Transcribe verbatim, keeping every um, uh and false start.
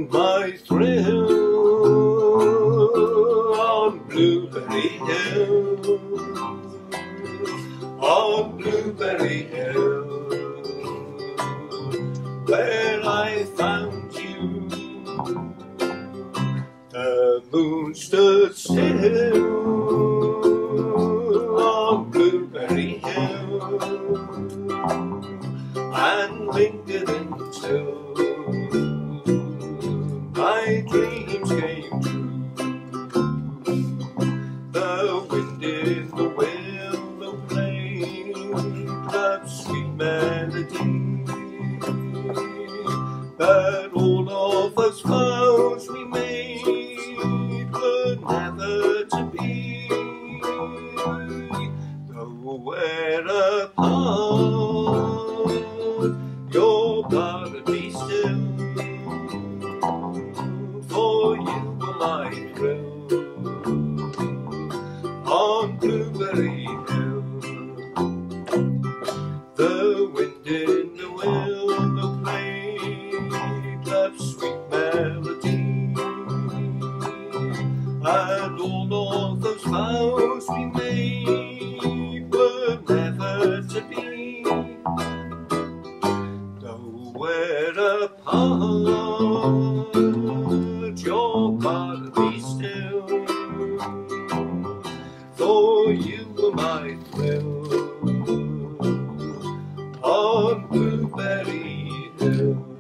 my thrill on Bluberry Hill, on Bluberry Hill, where I found you. The moon stood still on Bluberry Hill and lingered until my dreams came true. The wind in the willow played that sweet melody that all of us vows we made were never to be. Though we're apart, you're gotta be still, for you were my thrill on Bluberry Hill. The wind in the willow played that sweet melody, and all of those vows we made were never to be. Though we're apart, you're gotta be still, for you were my thrill on Bluberry Hill.